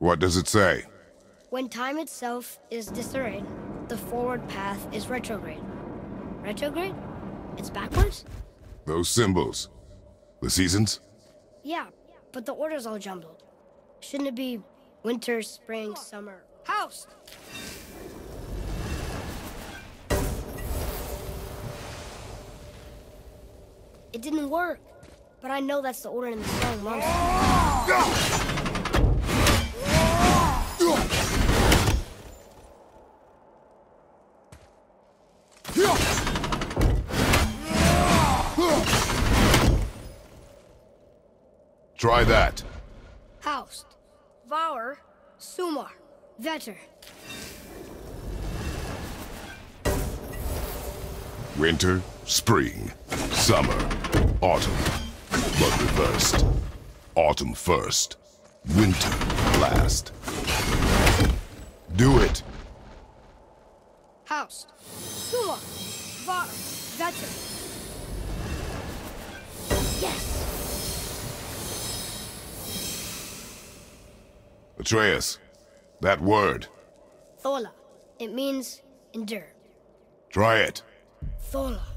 What does it say? When time itself is disarrayed, the forward path is retrograde. Retrograde? It's backwards? Those symbols. The seasons? Yeah, but the order's all jumbled. Shouldn't it be winter, spring, summer? House! It didn't work, but I know that's the order in the song Monster. Try that. Housed. Vour. Sumar. Vetter. Winter, spring, summer, autumn. But reversed. Autumn first. Winter last. Do it. Housed. Sumar. Vour. Vetter. Yes! Atreus, that word. Thola. It means endure. Try it. Thola.